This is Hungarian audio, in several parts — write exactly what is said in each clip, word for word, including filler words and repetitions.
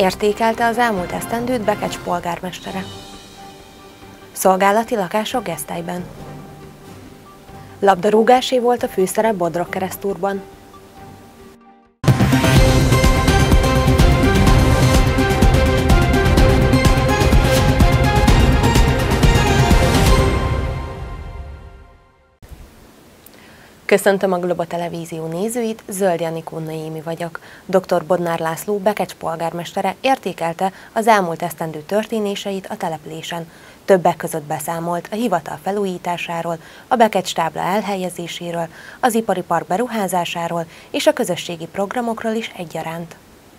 Értékelte az elmúlt esztendőt Bekecs polgármestere. Szolgálati lakások Gesztelyben. Labdarúgásé volt a főszerep Bodrogkeresztúrban. Köszöntöm a Globa Televízió nézőit, Zöld Janikó Noémi vagyok. doktor Bodnár László Bekecs polgármestere értékelte az elmúlt esztendő történéseit a településen. Többek között beszámolt a hivatal felújításáról, a Bekecs tábla elhelyezéséről, az ipari park beruházásáról és a közösségi programokról is egyaránt.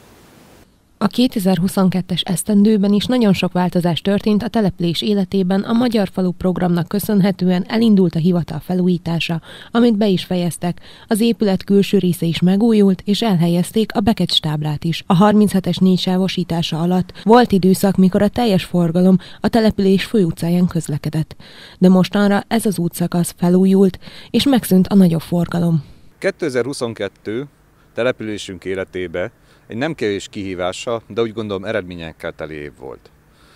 A kétezer-huszonkettes esztendőben is nagyon sok változás történt a település életében, a Magyar Falu programnak köszönhetően elindult a hivatal felújítása, amit be is fejeztek. Az épület külső része is megújult, és elhelyezték a Bekecs táblát is. A harminchetes négysávosítása alatt volt időszak, mikor a teljes forgalom a település főutcáján közlekedett. De mostanra ez az útszakasz felújult, és megszűnt a nagyobb forgalom. kétezer-huszonkettő településünk életébe egy nem kevés kihívással, de úgy gondolom eredményekkel teli év volt.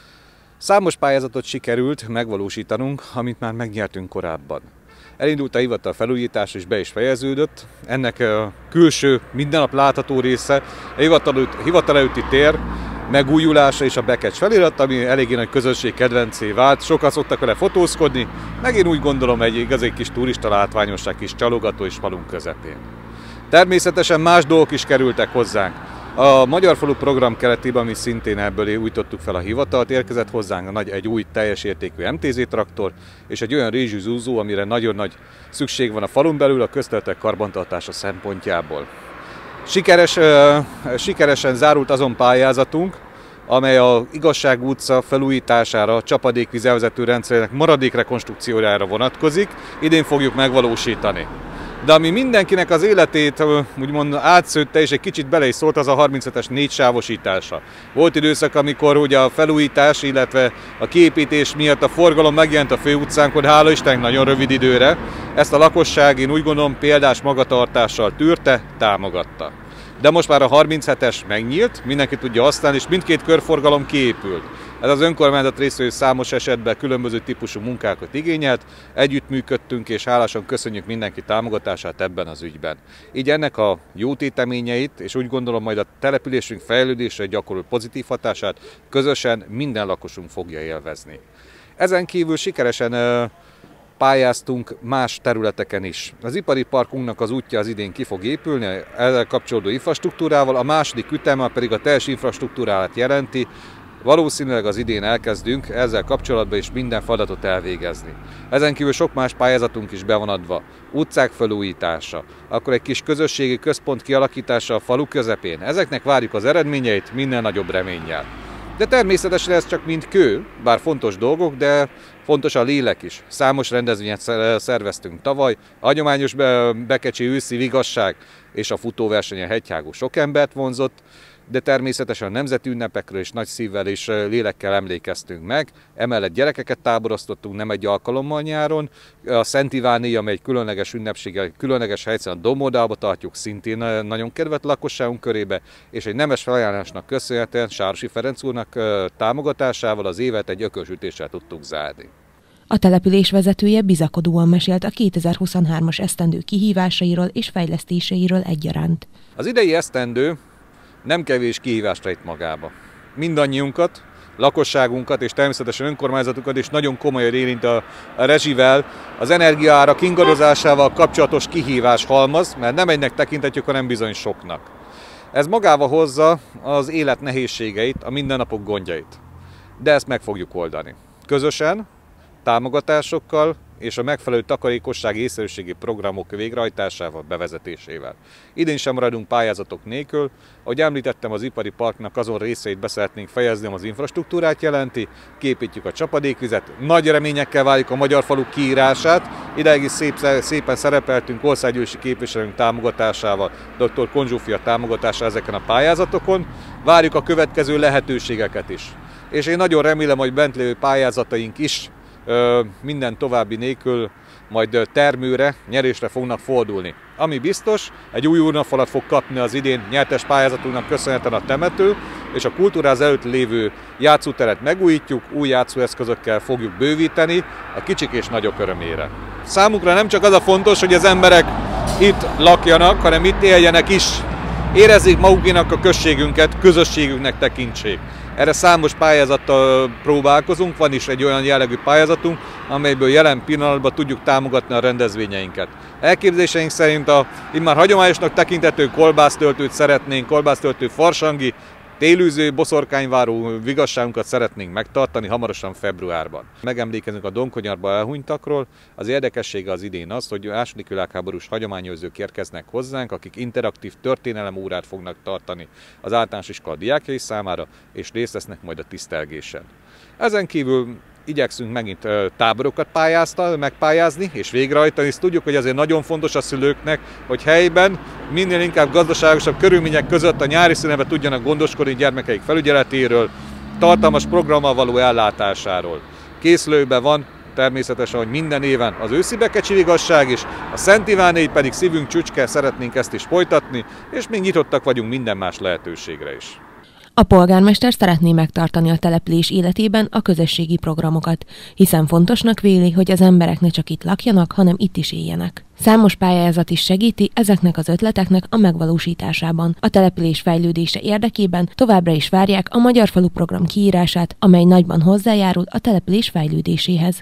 Számos pályázatot sikerült megvalósítanunk, amit már megnyertünk korábban. Elindult a hivatal felújítás és be is fejeződött. Ennek a külső, minden nap látható része a hivatal, hivatal előtti tér megújulása és a Bekecs felirat, ami eléggé nagy közönség kedvencé vált. Sokan szoktak vele fotózkodni, meg én úgy gondolom egy igazi kis turista látványosság, kis csalogató és falunk közepén. Természetesen más dolgok is kerültek hozzánk. A Magyar Falu program keretében, ami szintén ebből újítottuk fel a hivatalt, érkezett hozzánk nagy, egy új teljes értékű em té zé traktor és egy olyan rézsűzúzó, amire nagyon nagy szükség van a falun belül a közterületek karbantartása szempontjából. Sikeres, uh, sikeresen zárult azon pályázatunk, amely a Igazság utca felújítására, a csapadékvíz elvezető rendszerének maradék rekonstrukciójára vonatkozik. Idén fogjuk megvalósítani. De ami mindenkinek az életét úgymond átszőtte és egy kicsit bele is szólt, az a harminchetes négysávosítása. Volt időszak, amikor ugye a felújítás, illetve a kiépítés miatt a forgalom megjelent a főutcánkon, hála Istennek nagyon rövid időre. Ezt a lakosság, én úgy gondolom, példás magatartással tűrte, támogatta. De most már a harminchetes megnyílt, mindenki tudja használni, és mindkét körforgalom kiépült. Ez az önkormányzat részéről számos esetben különböző típusú munkákat igényelt, együttműködtünk, és hálásan köszönjük mindenki támogatását ebben az ügyben. Így ennek a jó téteményeit, és úgy gondolom majd a településünk fejlődésre gyakorolt pozitív hatását közösen minden lakosunk fogja élvezni. Ezen kívül sikeresen pályáztunk más területeken is. Az ipari parkunknak az útja az idén ki fog épülni, ezzel kapcsolódó infrastruktúrával, a második üteme pedig a teljes infrastruktúrát jelenti. Valószínűleg az idén elkezdünk ezzel kapcsolatban is minden feladatot elvégezni. Ezen kívül sok más pályázatunk is be van adva. Utcák felújítása, akkor egy kis közösségi központ kialakítása a falu közepén. Ezeknek várjuk az eredményeit minden nagyobb reménnyel. De természetesen ez csak mind kő, bár fontos dolgok, de fontos a lélek is. Számos rendezvényet szerveztünk tavaly, a hagyományos bekecsi őszi vigasság és a futóverseny a hegyhágó sok embert vonzott, de természetesen a nemzeti ünnepekről is nagy szívvel és lélekkel emlékeztünk meg. Emellett gyerekeket táboroztattunk nem egy alkalommal nyáron. A Szent Iváné, amely egy különleges ünnepséggel, különleges helyszínen a Domodába tartjuk, szintén nagyon kedvelt lakosságunk körébe, és egy nemes felajánlásnak köszönhetően Sárosi Ferenc úrnak támogatásával az évet egy ökölsütéssel tudtuk zárni. A település vezetője bizakodóan mesélt a kétezer-huszonhármas esztendő kihívásairól és fejlesztéseiről egyaránt. Az idei esztendő nem kevés kihívást rejt magába. Mindannyiunkat, lakosságunkat és természetesen önkormányzatukat is nagyon komolyan érint a, a rezsivel, az energiaárak ingadozásával kapcsolatos kihívás halmaz, mert nem egynek tekintetjük, hanem bizony soknak. Ez magába hozza az élet nehézségeit, a mindennapok gondjait. De ezt meg fogjuk oldani. Közösen, támogatásokkal és a megfelelő takarékossági észszerűségi programok végrehajtásával, bevezetésével. Idén sem maradunk pályázatok nélkül. Ahogy említettem, az ipari parknak azon részeit be szeretnénk fejezni, az infrastruktúrát jelenti, képítjük a csapadékvizet, nagy reményekkel várjuk a Magyar Falu kiírását. Ideig is szép, szépen szerepeltünk országgyűlési képviselőnk támogatásával, doktor Konzsófia támogatásával ezeken a pályázatokon. Várjuk a következő lehetőségeket is. És én nagyon remélem, hogy bent lévő pályázataink is minden további nélkül majd termőre, nyerésre fognak fordulni. Ami biztos, egy új úrnafalat fog kapni az idén nyertes pályázatunknak köszönhetően a temető, és a kultúráz előtt lévő játszóteret megújítjuk, új játszóeszközökkel fogjuk bővíteni a kicsik és nagyok örömére. Számunkra nem csak az a fontos, hogy az emberek itt lakjanak, hanem itt éljenek is, érezzék magukénak a községünket, közösségünknek tekintsék. Erre számos pályázattal próbálkozunk, van is egy olyan jellegű pályázatunk, amelyből jelen pillanatban tudjuk támogatni a rendezvényeinket. Elképzeléseink szerint a immár hagyományosnak tekintető kolbásztöltőt szeretnénk, kolbásztöltő farsangi, télűző, boszorkányváró vigasságunkat szeretnénk megtartani hamarosan februárban. Megemlékezünk a Donkonyarba elhunytakról. Az érdekessége az idén az, hogy második világháborús hagyományőrzők érkeznek hozzánk, akik interaktív történelemórát fognak tartani az általános iskola diákjai számára, és részt vesznek majd a tisztelgésen. Ezen kívül igyekszünk megint táborokat pályázta, megpályázni és végrehajtani, és tudjuk, hogy azért nagyon fontos a szülőknek, hogy helyben minél inkább gazdaságosabb körülmények között a nyári szünetben tudjanak gondoskodni gyermekeik felügyeletéről, tartalmas programmal való ellátásáról. Készülőben van természetesen, hogy minden éven az őszi Bekecsi Vigasság is, a Szent Ivánéi pedig szívünk csücske, szeretnénk ezt is folytatni, és még nyitottak vagyunk minden más lehetőségre is. A polgármester szeretné megtartani a település életében a közösségi programokat, hiszen fontosnak véli, hogy az emberek ne csak itt lakjanak, hanem itt is éljenek. Számos pályázat is segíti ezeknek az ötleteknek a megvalósításában. A település fejlődése érdekében továbbra is várják a Magyar Falu program kiírását, amely nagyban hozzájárul a település fejlődéséhez.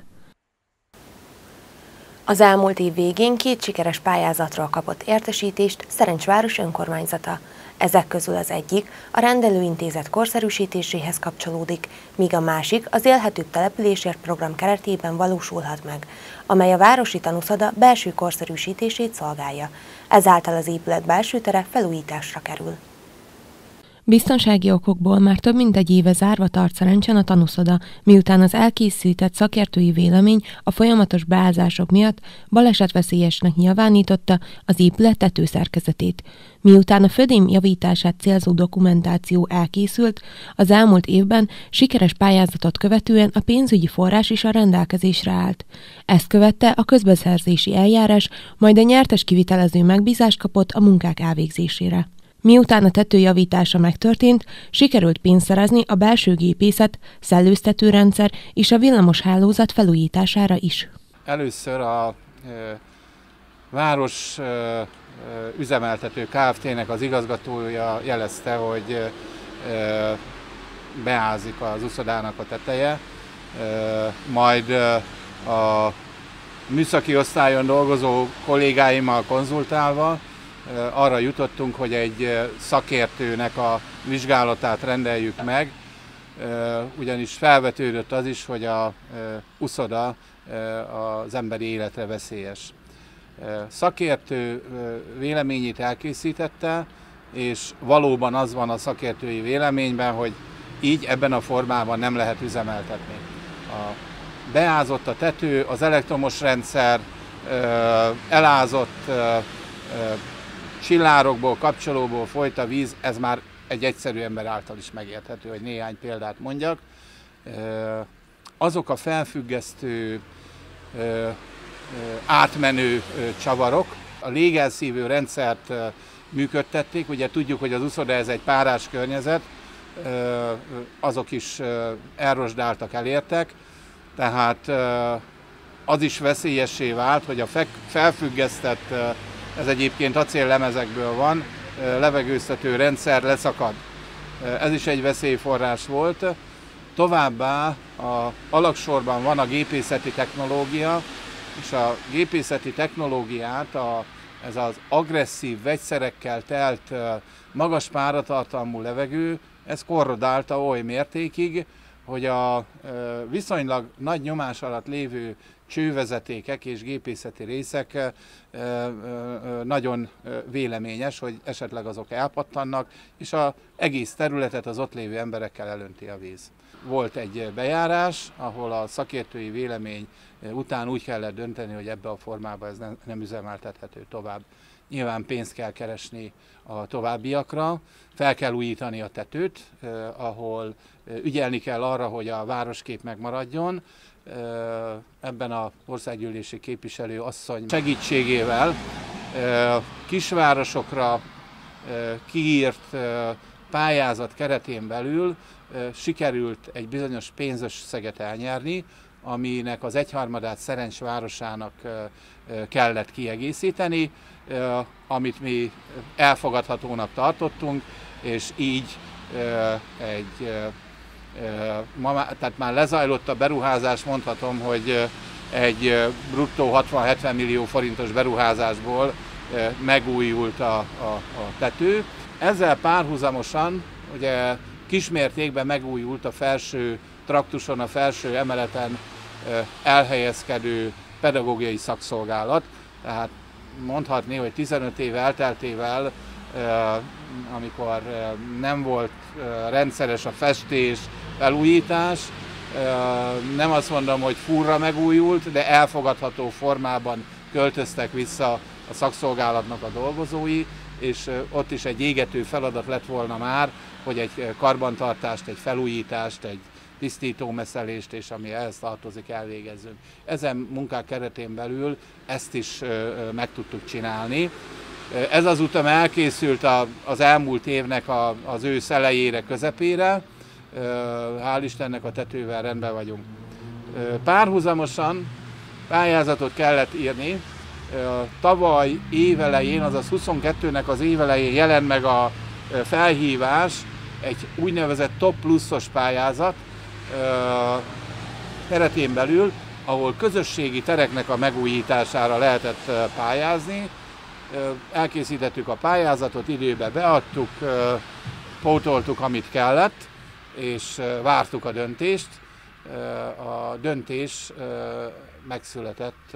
Az elmúlt év végén két sikeres pályázatról kapott értesítést Szerencsváros önkormányzata. Ezek közül az egyik a rendelőintézet korszerűsítéséhez kapcsolódik, míg a másik az Élhetőbb településért program keretében valósulhat meg, amely a városi tanúszoda belső korszerűsítését szolgálja. Ezáltal az épület belső tere felújításra kerül. Biztonsági okokból már több mint egy éve zárva tart Szerencsen a tanúszoda, miután az elkészített szakértői vélemény a folyamatos beázások miatt balesetveszélyesnek nyilvánította az épület tetőszerkezetét. Miután a födém javítását célzó dokumentáció elkészült, az elmúlt évben sikeres pályázatot követően a pénzügyi forrás is a rendelkezésre állt. Ezt követte a közbeszerzési eljárás, majd a nyertes kivitelező megbízást kapott a munkák elvégzésére. Miután a tető javítása megtörtént, sikerült pénzt szerezni a belső gépészet, szellőztetőrendszer és a villamos hálózat felújítására is. Először a e, város e, üzemeltető Kft-nek az igazgatója jelezte, hogy e, beázik az uszodának a teteje, e, majd a műszaki osztályon dolgozó kollégáimmal konzultálva arra jutottunk, hogy egy szakértőnek a vizsgálatát rendeljük meg, ugyanis felvetődött az is, hogy a uszoda az emberi életre veszélyes. Szakértő véleményét elkészítette, és valóban az van a szakértői véleményben, hogy így ebben a formában nem lehet üzemeltetni. A beázott a tető, az elektromos rendszer, elázott csillárokból, kapcsolóból folyt a víz, ez már egy egyszerű ember által is megérthető, hogy néhány példát mondjak. Azok a felfüggesztő, átmenő csavarok, a légelszívő rendszert működtették, ugye tudjuk, hogy az uszoda ez egy párás környezet, azok is elrosdáltak, elértek, tehát az is veszélyessé vált, hogy a felfüggesztett, ez egyébként acéllemezekből van, levegőztető rendszer leszakad. Ez is egy veszélyforrás volt. Továbbá a alagsorban van a gépészeti technológia, és a gépészeti technológiát a, ez az agresszív vegyszerekkel telt magas páratartalmú levegő, ez korrodálta oly mértékig, hogy a viszonylag nagy nyomás alatt lévő csővezetékek és gépészeti részek nagyon véleményes, hogy esetleg azok elpattannak, és az egész területet az ott lévő emberekkel elönti a víz. Volt egy bejárás, ahol a szakértői vélemény után úgy kellett dönteni, hogy ebbe a formában ez nem üzemeltethető tovább. Nyilván pénzt kell keresni a továbbiakra, fel kell újítani a tetőt, ahol ügyelni kell arra, hogy a városkép megmaradjon. Ebben az országgyűlési képviselő asszony segítségével kisvárosokra kiírt pályázat keretén belül sikerült egy bizonyos pénzösszeget elnyerni, aminek az egyharmadát Szerencs városának kellett kiegészíteni, amit mi elfogadhatónak tartottunk, és így egy, tehát már lezajlott a beruházás, mondhatom, hogy egy bruttó hatvan-hetven millió forintos beruházásból megújult a, a, a tető. Ezzel párhuzamosan ugye kismértékben megújult a felső traktuson, a felső emeleten elhelyezkedő pedagógiai szakszolgálat. Tehát mondhatni, hogy tizenöt év elteltével, amikor nem volt rendszeres a festés, felújítás, nem azt mondom, hogy furra megújult, de elfogadható formában költöztek vissza a szakszolgálatnak a dolgozói, és ott is egy égető feladat lett volna már, hogy egy karbantartást, egy felújítást, egy tisztítómeszelést, és ami ehhez tartozik, elvégezzünk. Ezen munkák keretén belül ezt is meg tudtuk csinálni. Ez az utam elkészült az elmúlt évnek az ősz elejére, közepére. Hál' Istennek a tetővel rendben vagyunk. Párhuzamosan pályázatot kellett írni. Tavaly évelején, azaz huszonkettőnek az évelején jelent meg a felhívás, egy úgynevezett top pluszos pályázat keretén belül, ahol közösségi tereknek a megújítására lehetett pályázni. Elkészítettük a pályázatot, időbe beadtuk, pótoltuk, amit kellett, és vártuk a döntést. A döntés megszületett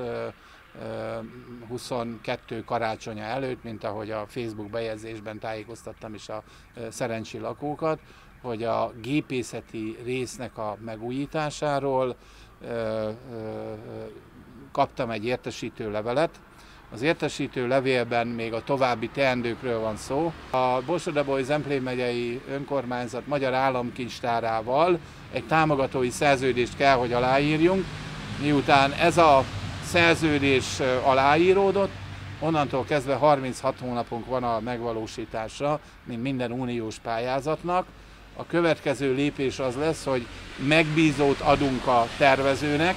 huszonkettő karácsonya előtt, mint ahogy a Facebook bejegyzésben tájékoztattam is a szerencsi lakókat, hogy a gépészeti résznek a megújításáról kaptam egy értesítő levelet. Az értesítő levélben még a további teendőkről van szó. A Borsod-Abaúj-Zemplén megyei önkormányzat Magyar Államkincstárával egy támogatói szerződést kell, hogy aláírjunk. Miután ez a szerződés aláíródott, onnantól kezdve harminchat hónapunk van a megvalósításra, mint minden uniós pályázatnak. A következő lépés az lesz, hogy megbízót adunk a tervezőnek,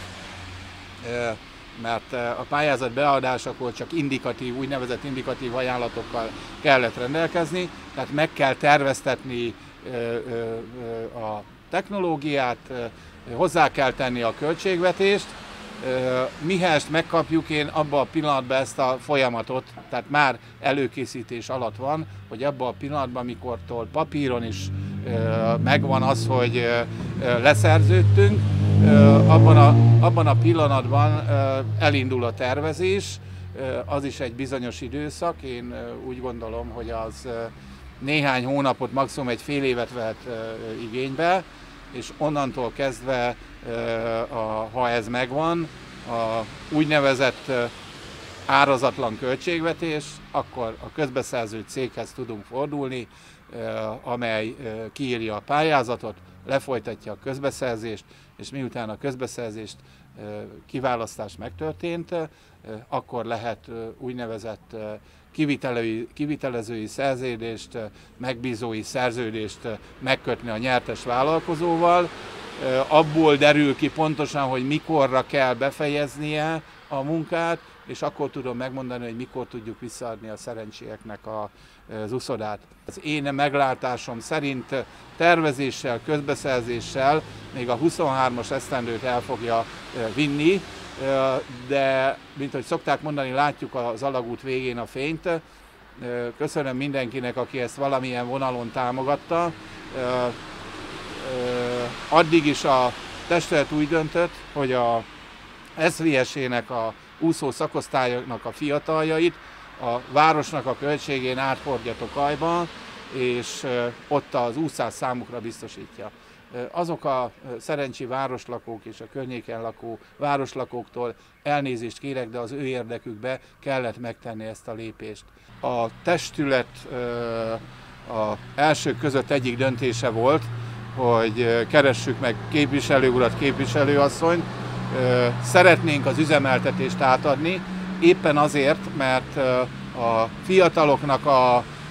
mert a pályázat beadásakor csak indikatív, úgynevezett indikatív ajánlatokkal kellett rendelkezni, tehát meg kell terveztetni a technológiát, hozzá kell tenni a költségvetést. Mihez megkapjuk, én abban a pillanatban ezt a folyamatot, tehát már előkészítés alatt van, hogy abban a pillanatban, amikortól papíron is megvan az, hogy leszerződtünk, abban a, abban a pillanatban elindul a tervezés, az is egy bizonyos időszak, én úgy gondolom, hogy az néhány hónapot, maximum egy fél évet vehet igénybe, és onnantól kezdve, ha ez megvan, a úgynevezett árazatlan költségvetés, akkor a közbeszerző céghez tudunk fordulni, amely kiírja a pályázatot, lefolytatja a közbeszerzést, és miután a közbeszerzést, kiválasztás megtörtént, akkor lehet úgynevezett kivitelezői szerződést, megbízói szerződést megkötni a nyertes vállalkozóval. Abból derül ki pontosan, hogy mikorra kell befejeznie a munkát, és akkor tudom megmondani, hogy mikor tudjuk visszaadni a szerencsieknek az uszodát. Az én meglátásom szerint tervezéssel, közbeszerzéssel még a huszonhármas esztendőt el fogja vinni, de mint hogy szokták mondani, látjuk az alagút végén a fényt. Köszönöm mindenkinek, aki ezt valamilyen vonalon támogatta. Addig is a testület úgy döntött, hogy a es vé es-ének a úszó szakosztályoknak a fiataljait a városnak a költségén áthordja Tokajba, és ott az úszás számukra biztosítja. Azok a szerencsi városlakók és a környéken lakó városlakóktól elnézést kérek, de az ő érdekükbe kellett megtenni ezt a lépést. A testület az elsők között egyik döntése volt, hogy keressük meg képviselő urat, képviselőasszonyt. Szeretnénk az üzemeltetést átadni, éppen azért, mert a fiataloknak a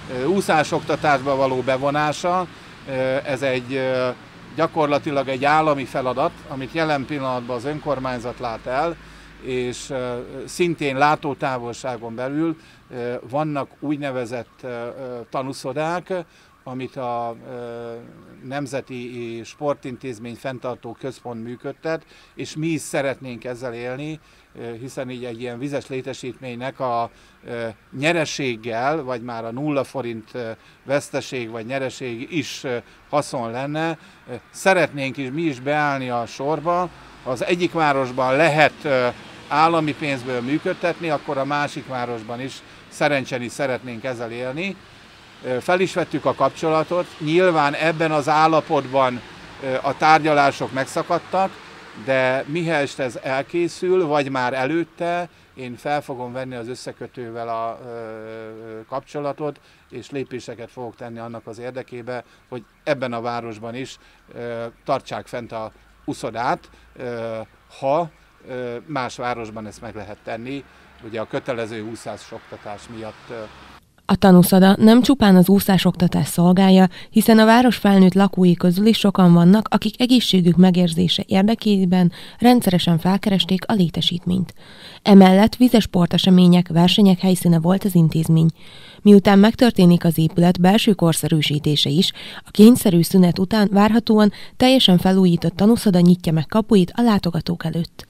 úszásoktatásba való bevonása, ez egy gyakorlatilag egy állami feladat, amit jelen pillanatban az önkormányzat lát el, és szintén látótávolságon belül vannak úgynevezett tanuszodák, amit a Nemzeti Sportintézmény Fenntartó Központ működtet, és mi is szeretnénk ezzel élni, hiszen így egy ilyen vizes létesítménynek a nyereséggel, vagy már a nulla forint veszteség vagy nyereség is haszon lenne. Szeretnénk is mi is beállni a sorba. Ha az egyik városban lehet állami pénzből működtetni, akkor a másik városban is szerencsén szeretnénk ezzel élni. Fel is vettük a kapcsolatot, nyilván ebben az állapotban a tárgyalások megszakadtak, de mihelyest ez elkészül, vagy már előtte, én fel fogom venni az összekötővel a kapcsolatot, és lépéseket fogok tenni annak az érdekébe, hogy ebben a városban is tartsák fent a úszodát, ha más városban ezt meg lehet tenni, ugye a kötelező úszásoktatás miatt. A tanúszoda nem csupán az úszásoktatás szolgálja, hiszen a város felnőtt lakói közül is sokan vannak, akik egészségük megérzése érdekében rendszeresen felkeresték a létesítményt. Emellett vizes sportesemények, versenyek helyszíne volt az intézmény. Miután megtörténik az épület belső korszerűsítése is, a kényszerű szünet után várhatóan teljesen felújított tanúszoda nyitja meg kapuit a látogatók előtt.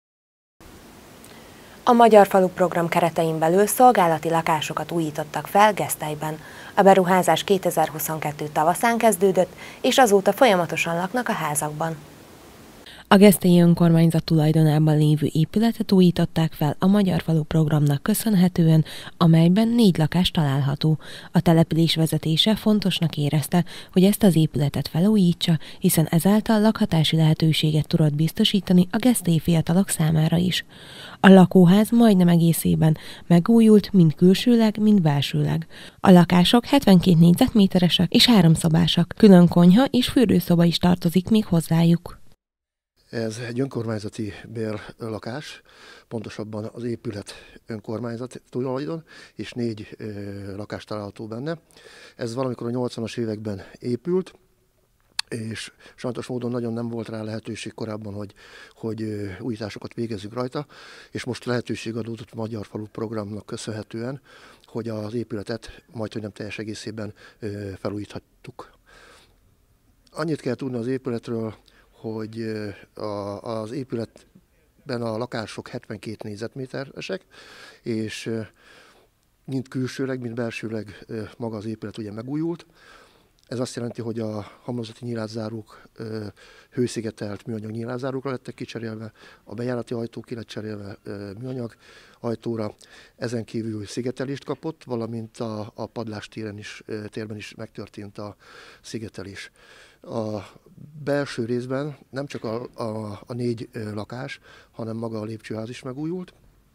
A Magyar Falu program keretein belül szolgálati lakásokat újítottak fel Gesztelyben. A beruházás kétezer-huszonkettő tavaszán kezdődött, és azóta folyamatosan laknak a házakban. A gesztelyi önkormányzat tulajdonában lévő épületet újították fel a Magyar Falu programnak köszönhetően, amelyben négy lakás található. A település vezetése fontosnak érezte, hogy ezt az épületet felújítsa, hiszen ezáltal lakhatási lehetőséget tudott biztosítani a gesztelyi fiatalok számára is. A lakóház majdnem egészében megújult, mind külsőleg, mind belsőleg. A lakások hetvenkét négyzetméteresek és háromszobásak, külön konyha és fürdőszoba is tartozik még hozzájuk. Ez egy önkormányzati bérlakás, pontosabban az épület önkormányzat tulajdon, és négy ö, lakás található benne. Ez valamikor a nyolcvanas években épült, és sajnos módon nagyon nem volt rá lehetőség korábban, hogy, hogy ö, újításokat végezzük rajta, és most lehetőség adódott a Magyar Falu programnak köszönhetően, hogy az épületet majdhogy nem teljes egészében ö, felújíthattuk. Annyit kell tudni az épületről, hogy a, az épületben a lakások hetvenkét négyzetméteresek, és mind külsőleg, mind belsőleg maga az épület ugye megújult. Ez azt jelenti, hogy a homlokzati nyílászárók hőszigetelt műanyag nyílászárókra lettek kicserélve, a bejárati ajtó ki lett cserélve műanyag ajtóra, ezen kívül szigetelést kapott, valamint a, a padlástéren is, térben is megtörtént a szigetelés. A belső részben nem csak a, a, a négy lakás, hanem maga a lépcsőház is megújult.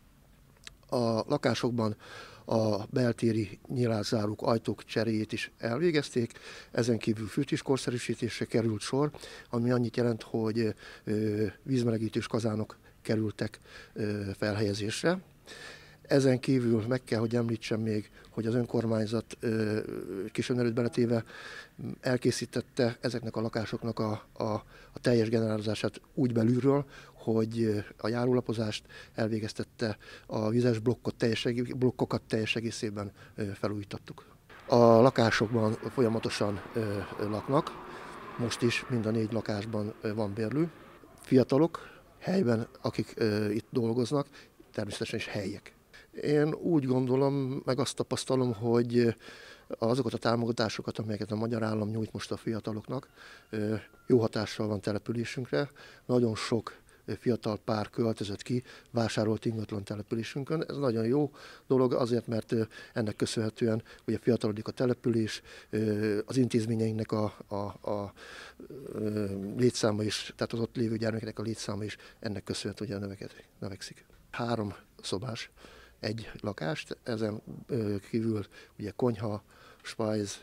A lakásokban a beltéri nyílászárók, ajtók cseréjét is elvégezték, ezen kívül fűtéskorszerűsítésre került sor, ami annyit jelent, hogy vízmelegítős kazánok kerültek felhelyezésre. Ezen kívül meg kell, hogy említsem még, hogy az önkormányzat kis önerőt beletéve elkészítette ezeknek a lakásoknak a, a, a teljes generálozását úgy belülről, hogy a járólapozást elvégeztette, a vizes blokkot teljes, blokkokat teljes egészében felújítottuk. A lakásokban folyamatosan laknak, most is mind a négy lakásban van bérlő. Fiatalok helyben, akik itt dolgoznak, természetesen is helyiek. Én úgy gondolom, meg azt tapasztalom, hogy azokat a támogatásokat, amelyeket a magyar állam nyújt most a fiataloknak, jó hatással van településünkre. Nagyon sok fiatal pár költözött ki, vásárolt ingatlan településünkön. Ez nagyon jó dolog azért, mert ennek köszönhetően ugye fiatalodik a település, az intézményeinknek a, a, a létszáma is, tehát az ott lévő gyermekeknek a létszáma is ennek köszönhetően ugye növekszik. Három szobás egy lakást, ezen kívül ugye konyha, spájz,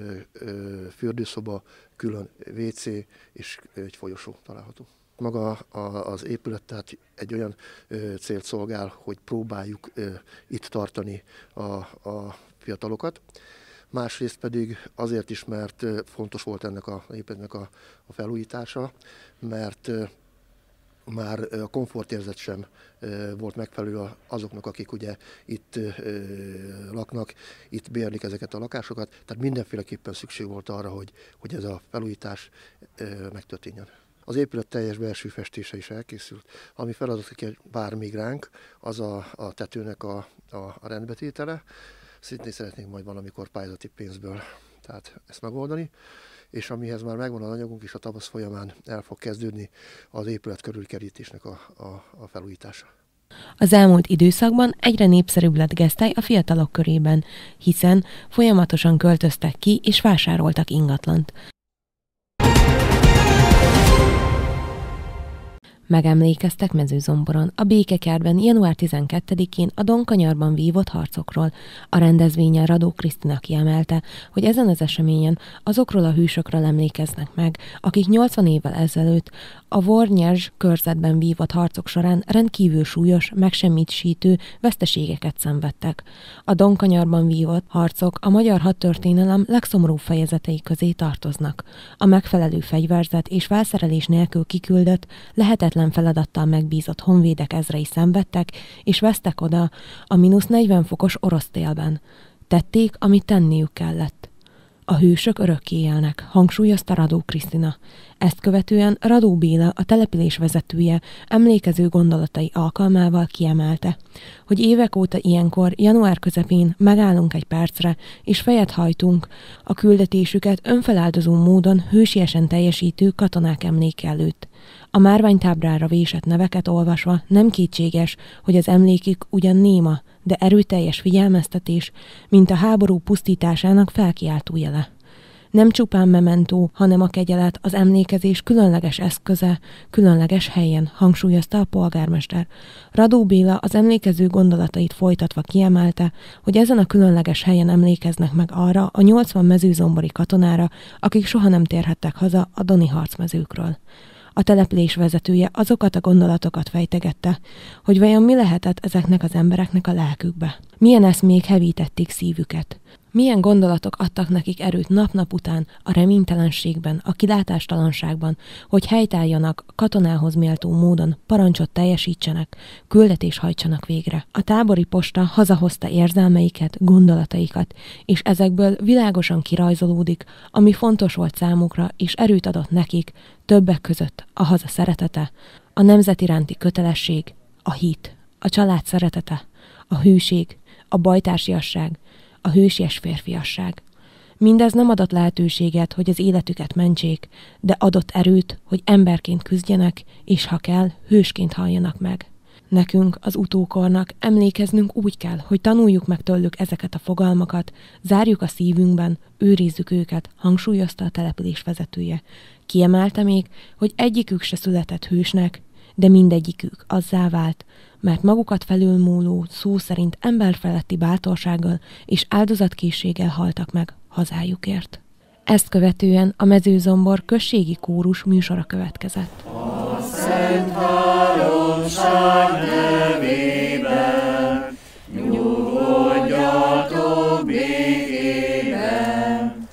fürdőszoba, külön vé cé és egy folyosó található. Maga az épület tehát egy olyan célt szolgál, hogy próbáljuk itt tartani a, a fiatalokat, másrészt pedig azért is, mert fontos volt ennek a épületnek a, a felújítása, mert már a komfortérzet sem volt megfelelő azoknak, akik ugye itt laknak, itt bérlik ezeket a lakásokat, tehát mindenféleképpen szükség volt arra, hogy, hogy ez a felújítás megtörténjen. Az épület teljes belső festése is elkészült. Ami feladat vár még ránk, az a, a tetőnek a, a, a rendbetétele. Szintén szeretnénk majd valamikor pályázati pénzből tehát ezt megoldani, és amihez már megvan az anyagunk, és a tavasz folyamán el fog kezdődni az épület körülkerítésnek a, a, a felújítása. Az elmúlt időszakban egyre népszerűbb lett Gesztály a fiatalok körében, hiszen folyamatosan költöztek ki és vásároltak ingatlant. Megemlékeztek Mezőzomboron, a Békekertben január tizenkettedikén a Donkanyarban vívott harcokról. A rendezvényen Radó Krisztina kiemelte, hogy ezen az eseményen azokról a hősökről emlékeznek meg, akik nyolcvan évvel ezelőtt a Vornyezs körzetben vívott harcok során rendkívül súlyos, megsemmisítő veszteségeket szenvedtek. A Donkanyarban vívott harcok a magyar hadtörténelem legszomorúbb fejezetei közé tartoznak. A megfelelő fegyverzet és felszerelés nélkül kiküldött, lehetetlen feladattal megbízott honvédek ezrei szenvedtek, és vesztek oda a mínusz negyven fokos orosz télben. Tették, amit tenniük kellett. A hősök örökké élnek, hangsúlyozta Radó Krisztina. Ezt követően Radó Béla, a település vezetője emlékező gondolatai alkalmával kiemelte, hogy évek óta ilyenkor, január közepén megállunk egy percre, és fejet hajtunk a küldetésüket önfeláldozó módon hősiesen teljesítő katonák emléke előtt. A márványtáblára vésett neveket olvasva nem kétséges, hogy az emlékük ugyan néma, de erőteljes figyelmeztetés, mint a háború pusztításának felkiáltó jele. Nem csupán mementó, hanem a kegyelet, az emlékezés különleges eszköze, különleges helyen, hangsúlyozta a polgármester. Radó Béla az emlékező gondolatait folytatva kiemelte, hogy ezen a különleges helyen emlékeznek meg arra a nyolcvan mezőzombori katonára, akik soha nem térhettek haza a doni harcmezőkről. A település vezetője azokat a gondolatokat fejtegette, hogy vajon mi lehetett ezeknek az embereknek a lelkükbe. Milyen eszmék hevítették szívüket. Milyen gondolatok adtak nekik erőt nap-nap után a reménytelenségben, a kilátástalanságban, hogy helytálljanak katonához méltó módon, parancsot teljesítsenek, küldetés hajtsanak végre. A tábori posta hazahozta érzelmeiket, gondolataikat, és ezekből világosan kirajzolódik, ami fontos volt számukra, és erőt adott nekik, többek között a haza szeretete, a nemzet iránti kötelesség, a hit, a család szeretete, a hűség, a bajtársiasság, a hősies férfiasság. Mindez nem adott lehetőséget, hogy az életüket mentsék, de adott erőt, hogy emberként küzdjenek, és ha kell, hősként halljanak meg. Nekünk, az utókornak emlékeznünk úgy kell, hogy tanuljuk meg tőlük ezeket a fogalmakat, zárjuk a szívünkben, őrizzük őket, hangsúlyozta a település vezetője. Kiemelte még, hogy egyikük se született hősnek, de mindegyikük azzá vált, mert magukat felülmúló, szó szerint emberfeletti bátorsággal és áldozatkészséggel haltak meg hazájukért. Ezt követően a Mezőzombor községi kórus műsora következett. A Szent Háromság nevében nyugodjatok békében,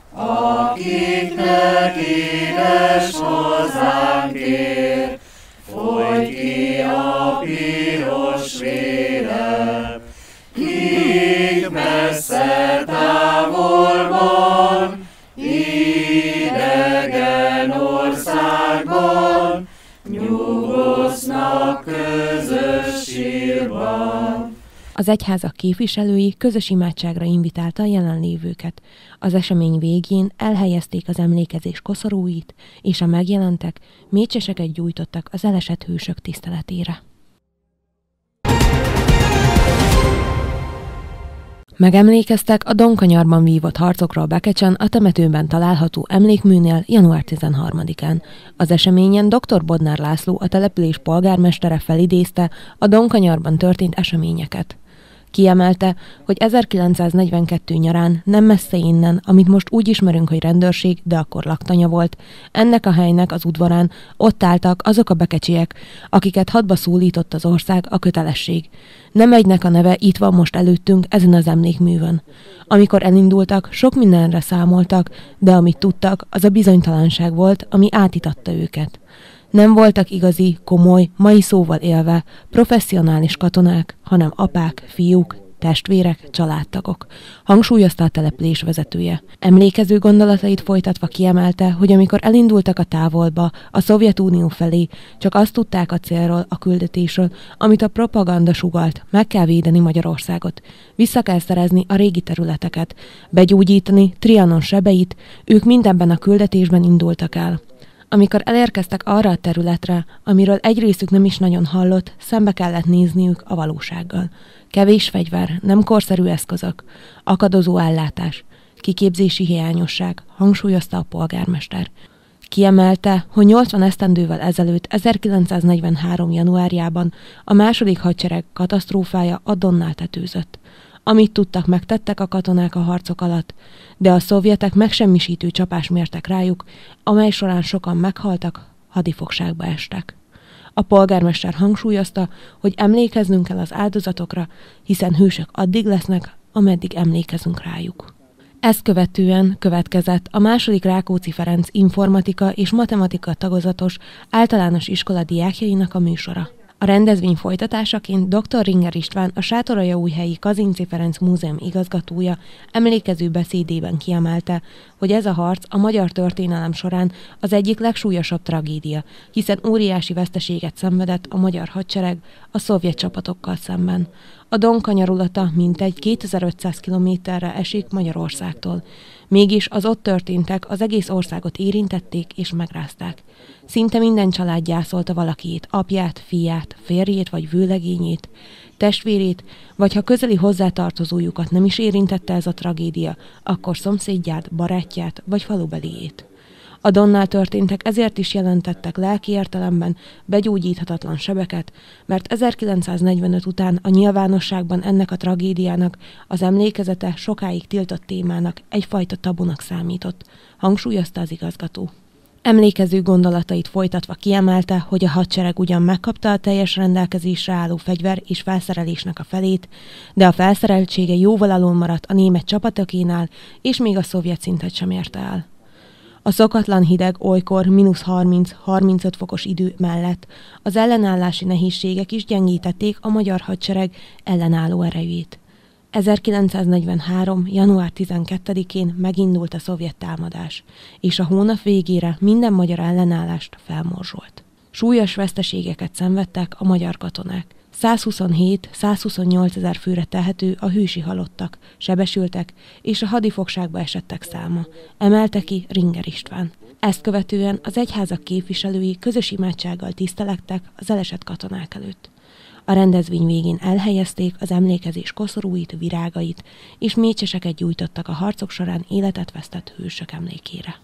akiknek édes hazánkért folyt ki a piros vére, kik messze távolban, idegen országban, nyugosznak közös sírban. Az egyházak képviselői közös imádságra invitálta a jelenlévőket. Az esemény végén elhelyezték az emlékezés koszorúit, és a megjelentek mécseseket gyújtottak az elesett hősök tiszteletére. Megemlékeztek a Donkanyarban vívott harcokról Bekecsen, a temetőben található emlékműnél január tizenharmadikán. Az eseményen dr. Bodnár László, a település polgármestere felidézte a Donkanyarban történt eseményeket. Kiemelte, hogy ezerkilencszáznegyvenkettő nyarán nem messze innen, amit most úgy ismerünk, hogy rendőrség, de akkor laktanya volt, ennek a helynek az udvarán ott álltak azok a bekecsiek, akiket hadba szólított az ország, a kötelesség. Nem egynek a neve itt van most előttünk ezen az emlékművön. Amikor elindultak, sok mindenre számoltak, de amit tudtak, az a bizonytalanság volt, ami átitatta őket. Nem voltak igazi, komoly, mai szóval élve, professzionális katonák, hanem apák, fiúk, testvérek, családtagok, hangsúlyozta a település vezetője. Emlékező gondolatait folytatva kiemelte, hogy amikor elindultak a távolba, a Szovjetunió felé, csak azt tudták a célról, a küldetésről, amit a propaganda sugalt, meg kell védeni Magyarországot, vissza kell szerezni a régi területeket, begyógyítani Trianon sebeit, ők mindenben a küldetésben indultak el. Amikor elérkeztek arra a területre, amiről egy részük nem is nagyon hallott, szembe kellett nézniük a valósággal. Kevés fegyver, nem korszerű eszközök, akadozó ellátás, kiképzési hiányosság, hangsúlyozta a polgármester. Kiemelte, hogy nyolcvan esztendővel ezelőtt, ezerkilencszáznegyvenhárom. januárjában a második hadsereg katasztrófája a Donnál tetőzött. Amit tudtak, megtettek a katonák a harcok alatt, de a szovjetek megsemmisítő csapást mértek rájuk, amely során sokan meghaltak, hadifogságba estek. A polgármester hangsúlyozta, hogy emlékeznünk kell az áldozatokra, hiszen hősök addig lesznek, ameddig emlékezünk rájuk. Ezt követően következett a második Rákóczi Ferenc informatika és matematika tagozatos általános iskola diákjainak a műsora. A rendezvény folytatásaként dr. Ringer István, a Sátoraljaújhelyi Kazinczy Ferenc Múzeum igazgatója emlékező beszédében kiemelte, hogy ez a harc a magyar történelem során az egyik legsúlyosabb tragédia, hiszen óriási veszteséget szenvedett a magyar hadsereg a szovjet csapatokkal szemben. A Don kanyarulata mintegy kétezer-ötszáz kilométerre esik Magyarországtól. Mégis az ott történtek az egész országot érintették és megrázták. Szinte minden család gyászolta valakiét, apját, fiát, férjét vagy vőlegényét, testvérét, vagy ha közeli hozzátartozójukat nem is érintette ez a tragédia, akkor szomszédját, barátját vagy falubeliét. A Donnál történtek ezért is jelentettek lelki értelemben begyógyíthatatlan sebeket, mert ezerkilencszáznegyvenöt után a nyilvánosságban ennek a tragédiának az emlékezete sokáig tiltott témának, egyfajta tabunak számított, hangsúlyozta az igazgató. Emlékező gondolatait folytatva kiemelte, hogy a hadsereg ugyan megkapta a teljes rendelkezésre álló fegyver és felszerelésnek a felét, de a felszereltsége jóval alul maradt a német csapatokénál, és még a szovjet szintet sem érte el. A szokatlan hideg, olykor mínusz harminc-harmincöt fokos idő mellett az ellenállási nehézségek is gyengítették a magyar hadsereg ellenálló erejét. ezerkilencszáznegyvenhárom. január tizenkettedikén megindult a szovjet támadás, és a hónap végére minden magyar ellenállást felmorzsolt. Súlyos veszteségeket szenvedtek a magyar katonák. százhuszonhét-százhuszonnyolc ezer főre tehető a hősi halottak, sebesültek és a hadifogságba esettek száma, emelte ki Ringer István. Ezt követően az egyházak képviselői közös imádsággal tisztelektek az elesett katonák előtt. A rendezvény végén elhelyezték az emlékezés koszorúit, virágait, és mécseseket gyújtottak a harcok során életet vesztett hősök emlékére.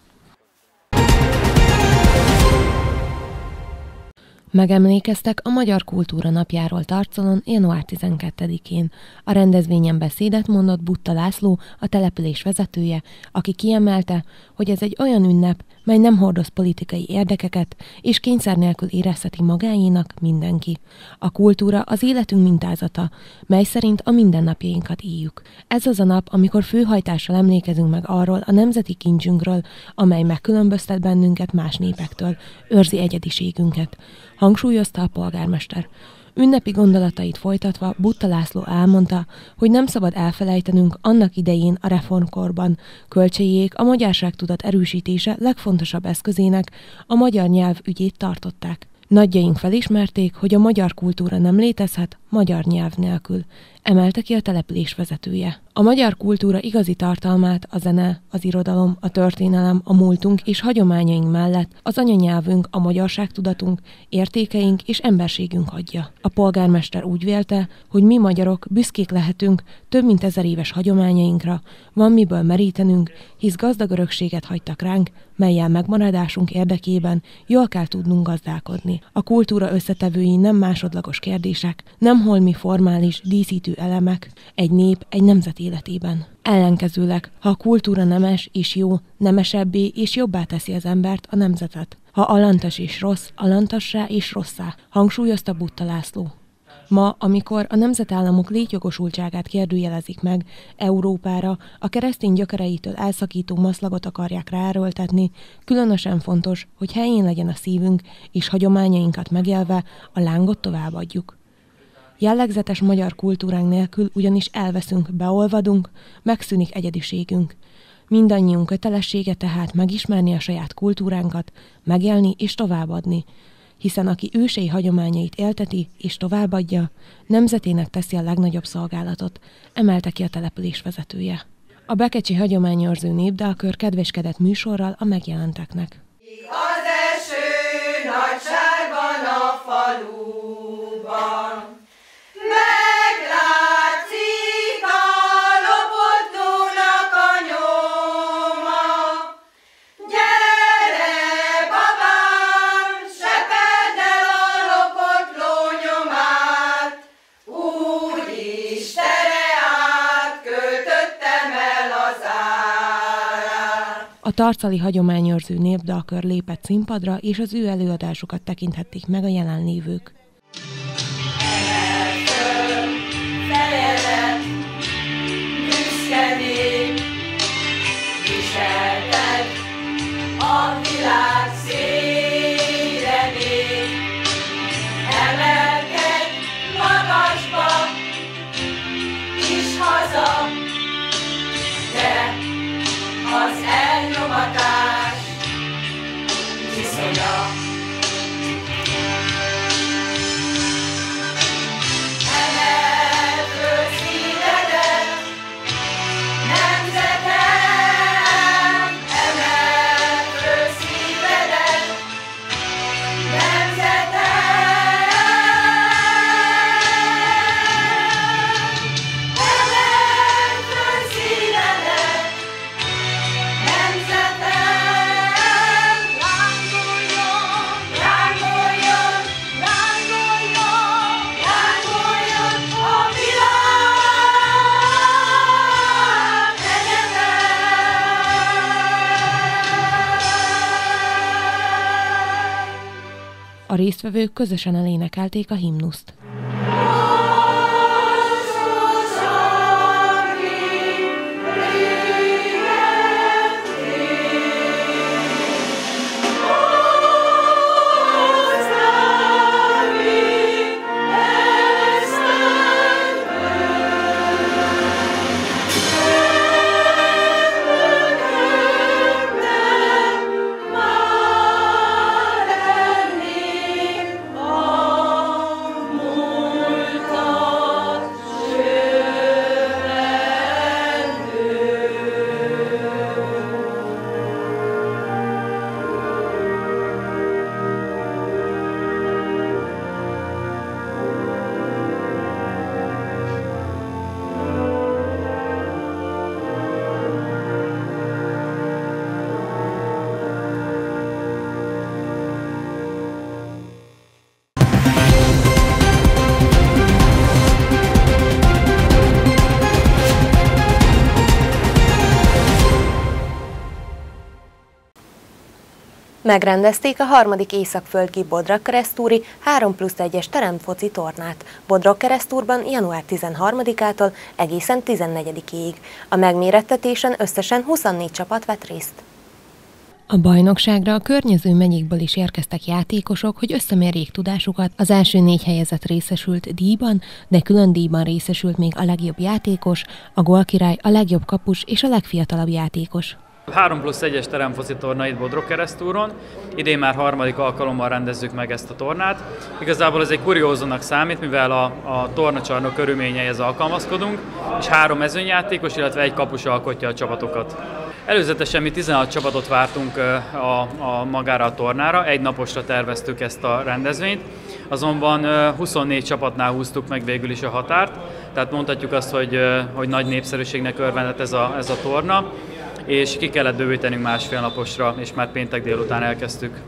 Megemlékeztek a Magyar Kultúra Napjáról Tarcolon január tizenkettedikén. A rendezvényen beszédet mondott Butta László, a település vezetője, aki kiemelte, hogy ez egy olyan ünnep, mely nem hordoz politikai érdekeket, és kényszer nélkül érezheti magáénak mindenki. A kultúra az életünk mintázata, mely szerint a mindennapjainkat éljük. Ez az a nap, amikor főhajtással emlékezünk meg arról a nemzeti kincsünkről, amely megkülönböztet bennünket más népektől, őrzi egyediségünket, hangsúlyozta a polgármester. Ünnepi gondolatait folytatva Butta László elmondta, hogy nem szabad elfelejtenünk annak idején a reformkorban kölcseiék a magyarságtudat erősítése legfontosabb eszközének a magyar nyelv ügyét tartották. Nagyjaink felismerték, hogy a magyar kultúra nem létezhet magyar nyelv nélkül, emelte ki a település vezetője. A magyar kultúra igazi tartalmát a zene, az irodalom, a történelem, a múltunk és hagyományaink mellett az anyanyelvünk, a magyarságtudatunk, értékeink és emberségünk adja. A polgármester úgy vélte, hogy mi magyarok büszkék lehetünk több mint ezer éves hagyományainkra, van miből merítenünk, hisz gazdag örökséget hagytak ránk, mellyel megmaradásunk érdekében jól kell tudnunk gazdálkodni. A kultúra összetevői nem másodlagos kérdések, nem holmi formális, díszítő elemek egy nép, egy nemzet életében. Ellenkezőleg, ha a kultúra nemes és jó, nemesebbé és jobbá teszi az embert, a nemzetet. Ha alantas és rossz, alantassá és rosszá, hangsúlyozta Butta László. Ma, amikor a nemzetállamok létjogosultságát kérdőjelezik meg, Európára a keresztény gyökereitől elszakító maszlagot akarják ráerőltetni, különösen fontos, hogy helyén legyen a szívünk, és hagyományainkat megélve a lángot továbbadjuk. Jellegzetes magyar kultúránk nélkül ugyanis elveszünk, beolvadunk, megszűnik egyediségünk. Mindannyiunk kötelessége tehát megismerni a saját kultúránkat, megélni és továbbadni, hiszen aki ősei hagyományait élteti és továbbadja, nemzetének teszi a legnagyobb szolgálatot, emelte ki a település vezetője. A Bekecsi Hagyományőrző Népdalkör kedveskedett műsorral a megjelenteknek. Az eső nagy sárban a faluban, meglátszik a lopott lónak a nyoma. Gyere, babám, sepeld el a lopott ló nyomát, úgyis tere át költöttem el az árát. A Tarcali Hagyományőrző Népdalkör lépett színpadra, és az ő előadásukat tekinthették meg a jelenlévők. Fejedet, büszkenék, viselted a világ szélenét. Emelkedj magasba, és haza, de az elnyomatás viszonya. A résztvevők közösen elénekelték a himnuszt. Megrendezték a harmadik Északföldgi Bodrog-Keresztúri három plusz egyes teremfoci tornát Bodrog-Keresztúrban január tizenharmadikától egészen tizennegyedikéig. A megmérettetésen összesen huszonnégy csapat vett részt. A bajnokságra a környező megyékből is érkeztek játékosok, hogy összemérjék tudásukat. Az első négy helyezett részesült díjban, de külön díjban részesült még a legjobb játékos, a gólkirály, a legjobb kapus és a legfiatalabb játékos. három plusz egyes teremfoci torna itt Bodrog-Keresztúron. Idén már harmadik alkalommal rendezzük meg ezt a tornát. Igazából ez egy kuriózumnak számít, mivel a, a tornacsarnok körülményeihez alkalmazkodunk, és három mezőnyjátékos, illetve egy kapus alkotja a csapatokat. Előzetesen mi tizenhat csapatot vártunk a, a magára a tornára, egy naposra terveztük ezt a rendezvényt, azonban huszonnégy csapatnál húztuk meg végül is a határt, tehát mondhatjuk azt, hogy, hogy nagy népszerűségnek örvendett ez a, ez a torna, és ki kellett bővítenünk másfél naposra, és már péntek délután elkezdtük.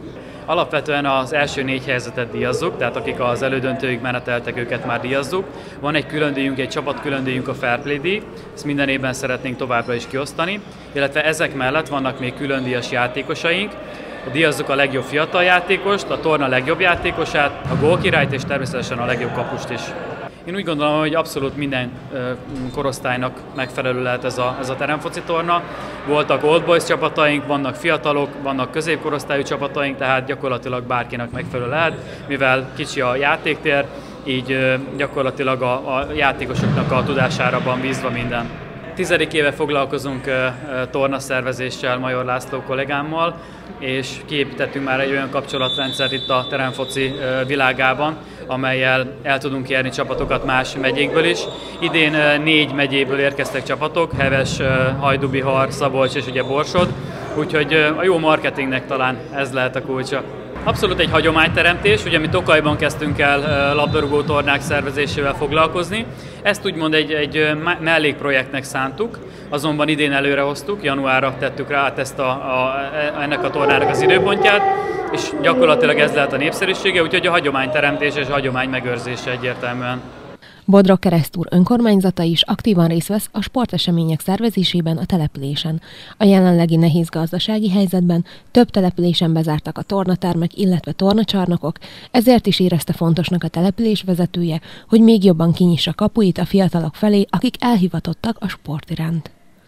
Alapvetően az első négy helyzetet díjazzuk, tehát akik az elődöntőig meneteltek, őket már díjazzuk. Van egy külön díjunk, egy csapat külön díjunk, a Fair Play díj, ezt minden évben szeretnénk továbbra is kiosztani, illetve ezek mellett vannak még külön díjas játékosaink. Díjazzuk a legjobb fiatal játékost, a torna legjobb játékosát, a gólkirályt és természetesen a legjobb kapust is. Én úgy gondolom, hogy abszolút minden korosztálynak megfelelő lehet ez a, ez a teremfoci torna. Voltak old boys csapataink, vannak fiatalok, vannak középkorosztályú csapataink, tehát gyakorlatilag bárkinek megfelelő lehet, mivel kicsi a játéktér, így gyakorlatilag a, a játékosoknak a tudására van bízva minden. Tizedik éve foglalkozunk tornaszervezéssel Major László kollégámmal, és kiépítettünk már egy olyan kapcsolatrendszert itt a teremfoci világában, amellyel el tudunk érni csapatokat más megyékből is. Idén négy megyéből érkeztek csapatok, Heves, Hajdú-Bihar, Szabolcs és ugye Borsod, úgyhogy a jó marketingnek talán ez lehet a kulcsa. Abszolút egy hagyományteremtés, ugye mi Tokajban kezdtünk el labdarúgó tornák szervezésével foglalkozni. Ezt úgymond egy, egy mellékprojektnek szántuk, azonban idén előrehoztuk, januárra tettük rá át ezt a, a, ennek a tornának az időpontját, és gyakorlatilag ez lehet a népszerűsége, úgyhogy a hagyományteremtés és a hagyomány megőrzése egyértelműen. Bodrog-Keresztúr önkormányzata is aktívan részt vesz a sportesemények szervezésében a településen. A jelenlegi nehéz gazdasági helyzetben több településen bezártak a tornatermek, illetve tornacsarnokok, ezért is érezte fontosnak a település vezetője, hogy még jobban kinyissa kapuit a fiatalok felé, akik elhivatottak a sport iránt.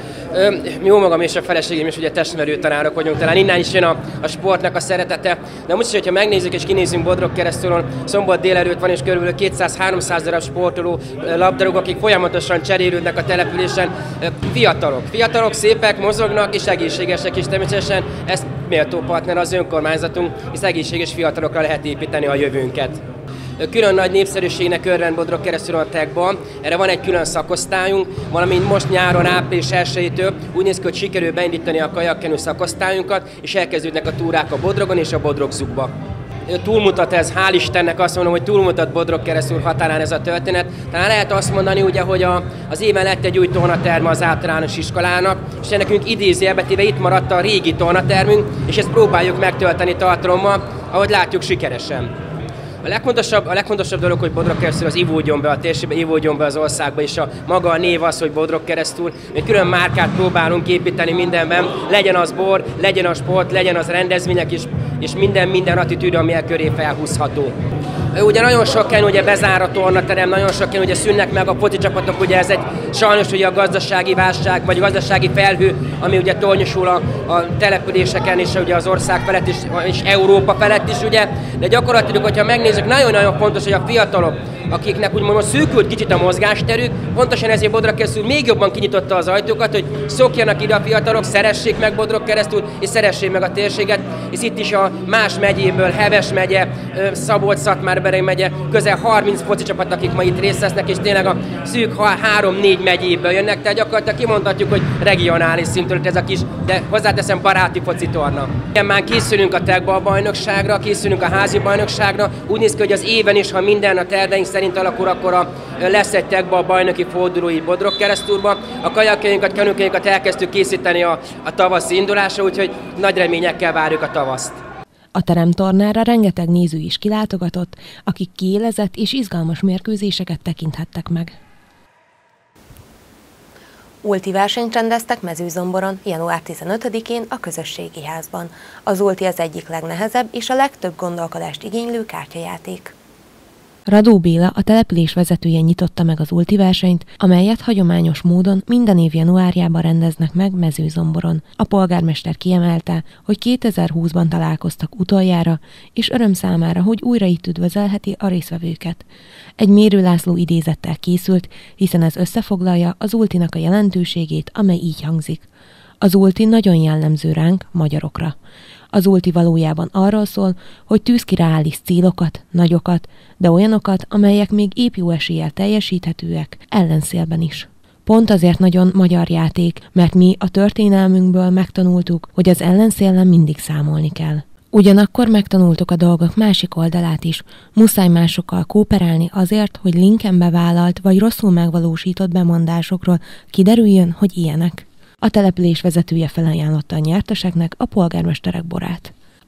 Jó magam és a feleségem is ugye testnevelő tanárok vagyunk, talán innen is jön a, a sportnak a szeretete, de úgy is, hogyha megnézzük és kinézzünk Bodrog-Keresztúron, szombat délelőtt van és körülbelül kétszáz-háromszáz darab sportoló, labdarúgó, akik folyamatosan cserélődnek a településen. Fiatalok, fiatalok, szépek, mozognak és egészségesek is, természetesen ez méltó partner az önkormányzatunk, hisz egészséges fiatalokra lehet építeni a jövőnket. Külön nagy népszerűségnek örvend Bodrog-Keresztúron a tekban, erre van egy külön szakosztályunk, valamint most nyáron április elsejétől úgy néz ki, hogy sikerül beindítani a kajakkenő szakosztályunkat, és elkezdődnek a túrák a Bodrogon és a Bodrogzugba. Túlmutat ez, hál' Istennek azt mondom, hogy túlmutat Bodrog-Keresztúr határán ez a történet. Talán lehet azt mondani, ugye, hogy a, az éven lett egy új tornaterme az általános iskolának, és nekünk idézőjelbetéve itt maradt a régi tornatermünk, és ezt próbáljuk megtölteni tartalommal, ahogy látjuk, sikeresen. A legfontosabb, a legfontosabb dolog, hogy Bodrog-Keresztúr az ivódjon be a térségbe, ivódjon be az országba, és a maga a név az, hogy Bodrog-Keresztúr. Mi külön márkát próbálunk építeni mindenben, legyen az bor, legyen a sport, legyen az rendezvények is, és minden, minden attitűd, ami el köré felhúzható. Ugye nagyon sok helyen ugye bezár a tornaterem, nagyon sok helyen ugye szűnnek meg a foci csapatok, ugye ez egy sajnos ugye a gazdasági válság, vagy a gazdasági felhő, ami ugye tornyosul a, a településeken és ugye az ország felett is, és Európa felett is ugye, de gyakorlatilag, hogyha megnézzük, nagyon-nagyon fontos, hogy a fiatalok, akiknek úgymond most szűkült kicsit a mozgásterük, pontosan ezért Bodrog-Keresztúr még jobban kinyitotta az ajtókat, hogy szokjanak ide a fiatalok, szeressék meg Bodrog-Keresztúr, és szeressék meg a térséget, és itt is a más megyéből, Heves megye, Szabolcs-Szatmár-Bereg megye, közel harminc foci csapat, akik ma itt részt vesznek, és tényleg a szűk három-négy megyéből jönnek, tehát gyakorlatilag kimondhatjuk, hogy regionális szintről ez a kis, de hozzáteszem, baráti foci torna. Igen, már készülünk a tekball bajnokságra, készülünk a házi bajnokságra, úgy néz ki, hogy az éven is, ha minden a terveink szerint alakul, akkor a, lesz egy tekball bajnoki forduló itt Bodrog-Keresztúrban. A kajakjainkat, kanukjainkat elkezdtük készíteni a, a tavaszi indulásra, úgyhogy nagy reményekkel várjuk a tavaszt. A teremtornára rengeteg néző is kilátogatott, akik kiélezett és izgalmas mérkőzéseket tekinthettek meg. Ulti versenyt rendeztek Mezőzomboron január tizenötödikén a Közösségi Házban. Az ulti az egyik legnehezebb és a legtöbb gondolkodást igénylő kártyajáték. Radó Béla, a település vezetője nyitotta meg az ulti versenyt, amelyet hagyományos módon minden év januárjában rendeznek meg Mezőzomboron. A polgármester kiemelte, hogy kétezer-húszban találkoztak utoljára, és öröm számára, hogy újra itt üdvözölheti a résztvevőket. Egy Mérő László idézettel készült, hiszen ez összefoglalja az ultinak a jelentőségét, amely így hangzik. Az ulti nagyon jellemző ránk, magyarokra. Az ulti valójában arról szól, hogy tűzkire állít célokat, nagyokat, de olyanokat, amelyek még épp jó eséllyel teljesíthetőek, ellenszélben is. Pont azért nagyon magyar játék, mert mi a történelmünkből megtanultuk, hogy az ellenszéllel mindig számolni kell. Ugyanakkor megtanultuk a dolgok másik oldalát is, muszáj másokkal kooperálni azért, hogy Lincoln bevállalt vagy rosszul megvalósított bemondásokról kiderüljön, hogy ilyenek. A település vezetője felajánlotta a nyerteseknek a polgármesterek borát.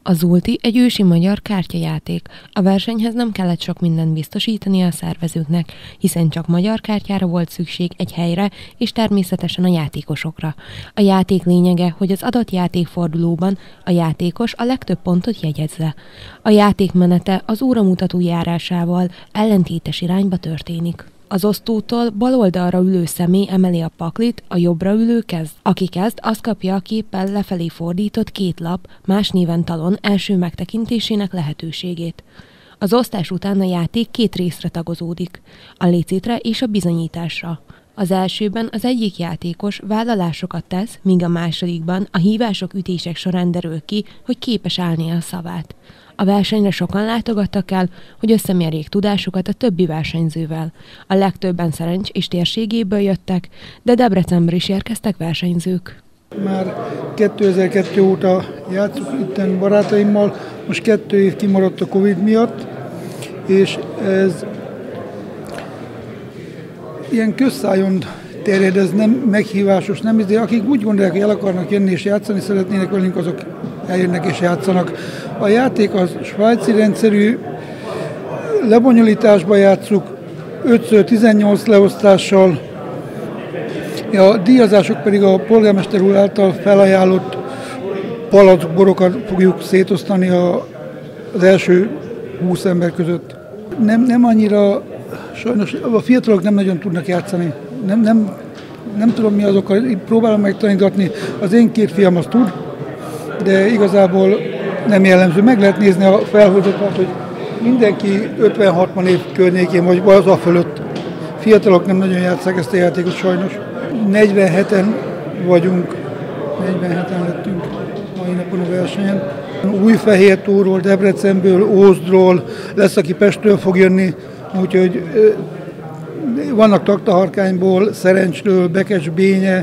A Zulti egy ősi magyar kártyajáték. A versenyhez nem kellett sok mindent biztosítani a szervezőknek, hiszen csak magyar kártyára volt szükség egy helyre, és természetesen a játékosokra. A játék lényege, hogy az adott játékfordulóban a játékos a legtöbb pontot jegyezze. A játék menete az óramutató járásával ellentétes irányba történik. Az osztótól bal oldalra ülő személy emeli a paklit, a jobbra ülő kezd. Aki kezd, az kapja a képpel lefelé fordított két lap, más néven talon első megtekintésének lehetőségét. Az osztás után a játék két részre tagozódik, a létszétre és a bizonyításra. Az elsőben az egyik játékos vállalásokat tesz, míg a másodikban a hívások ütések során derül ki, hogy képes állni a szavát. A versenyre sokan látogattak el, hogy összemérjék tudásukat a többi versenyzővel. A legtöbben Szerencs és térségéből jöttek, de Debrecenből is érkeztek versenyzők. Már kétezer-kettő óta játszunk itten barátaimmal, most kettő év kimaradt a Covid miatt, és ez ilyen közszájon terjed, ez nem meghívásos, nem, de akik úgy gondolják, hogy el akarnak jönni és játszani szeretnének velünk, azok eljönnek és játszanak. A játék az svájci rendszerű, lebonyolításba játszuk, ötször tizennyolc leosztással, a díjazások pedig a polgármester úr által felajánlott palackborokat fogjuk szétosztani a, az első húsz ember között. Nem, nem annyira, sajnos a fiatalok nem nagyon tudnak játszani. Nem, nem, nem tudom mi azok, próbálom megtanítatni. Az én két fiam az tud, de igazából nem jellemző. Meg lehet nézni a felhozatokat, hogy mindenki ötven-hatvan év környékén, vagy az a fölött. Fiatalok nem nagyon játsszák ezt a játékot sajnos. negyvenheten vagyunk, negyvenheten lettünk mai napon a versenyen. Újfehértóról, Debrecenből, Ózdról, lesz, aki Pestről fog jönni, úgyhogy vannak Taktaharkányból, Szerencsről, Bekes, Bénye,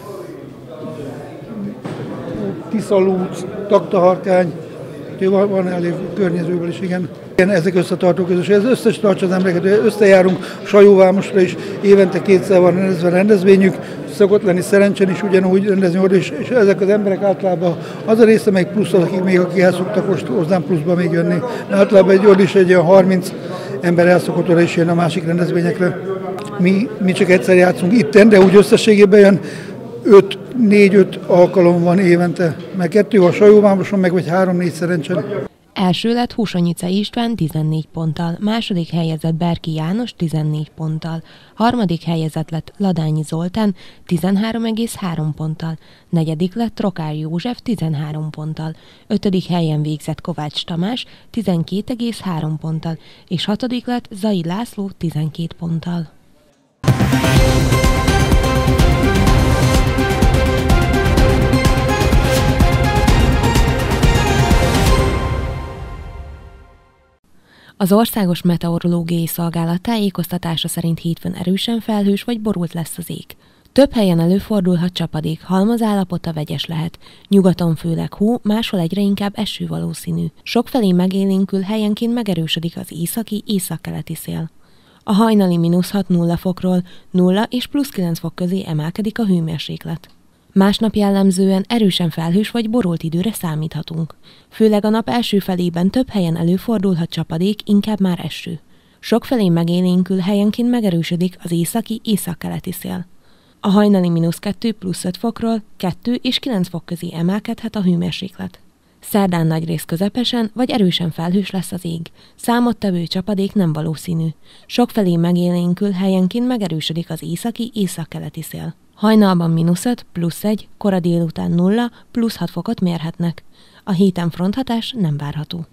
Tiszalúc, Taktaharkány, van, van elég környezőből is, igen. Ezek összetartó közös, ez összes tartsa az embereket, összejárunk Sajóvámosra is, évente kétszer van rendezve rendezvényük, szokott lenni Szerencsen is ugyanúgy rendezni oda, és, és ezek az emberek általában az a része meg plusz az, akik még akik el szoktak most hozzám pluszba még jönni. De általában egy oda is egy olyan harminc ember el szokott oda is jönni a másik rendezvényekre. Mi, mi csak egyszer játszunk itten, de úgy összességében jön öt, négy-öt alkalom van évente, meg kettő a Sajóvámoson, meg vagy három-négy Szerencsen. Első lett Husonyica István tizennégy ponttal, második helyezett Berki János tizennégy ponttal, harmadik helyezett lett Ladányi Zoltán tizenhárom egész három ponttal, negyedik lett Trokár József tizenhárom ponttal, ötödik helyen végzett Kovács Tamás tizenkét egész három ponttal, és hatodik lett Zai László tizenkét ponttal. Az Országos Meteorológiai Szolgálat tájékoztatása szerint hétfőn erősen felhős vagy borult lesz az ég. Több helyen előfordulhat csapadék, halmazállapota vegyes lehet. Nyugaton főleg hó, máshol egyre inkább eső valószínű. Sokfelé megélénkül, helyenként megerősödik az északi, északkeleti szél. A hajnali mínusz hat nulla fokról nulla és plusz kilenc fok közé emelkedik a hőmérséklet. Másnap jellemzően erősen felhős vagy borult időre számíthatunk. Főleg a nap első felében több helyen előfordulhat csapadék, inkább már eső. Sokfelé megélénkül, helyenként megerősödik az északi, északkeleti szél. A hajnali mínusz kettő plusz öt fokról kettő és kilenc fok közé emelkedhet a hőmérséklet. Szerdán nagyrészt közepesen vagy erősen felhős lesz az ég. Számottevő csapadék nem valószínű. Sokfelé megélénkül, helyenként megerősödik az északi, északkeleti szél. Hajnalban mínusz öt, plusz egy, kora délután nulla, plusz hat fokot mérhetnek. A héten fronthatás nem várható.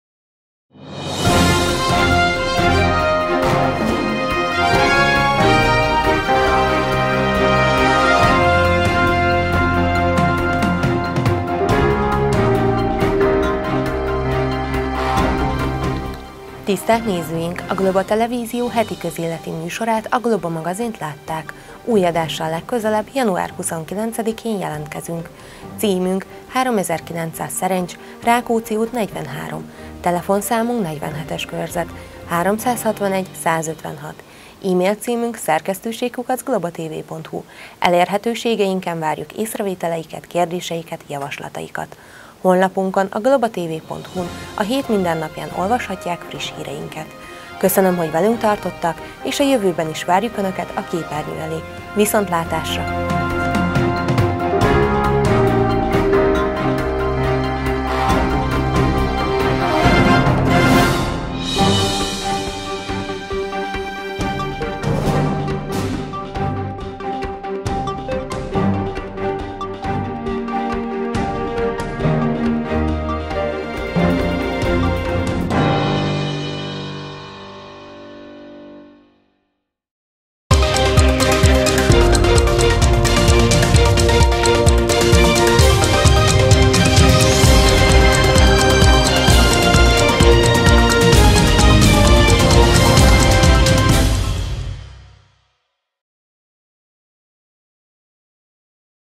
Tisztelt nézőink! A Globa Televízió heti közéleti műsorát, a Globa magazint látták. Új adással legközelebb, január huszonkilencedikén jelentkezünk. Címünk háromezer-kilencszáz Szerencs, Rákóczi út negyvenhárom. Telefonszámunk negyvenhetes körzet, háromszázhatvanegy százötvenhat. E-mail címünk szerkesztőség kukac globatv pont hu. Elérhetőségeinken várjuk észrevételeiket, kérdéseiket, javaslataikat. Honlapunkon, a globatv pont hu-n a hét mindennapján olvashatják friss híreinket. Köszönöm, hogy velünk tartottak, és a jövőben is várjuk Önöket a képernyő elé. Viszontlátásra!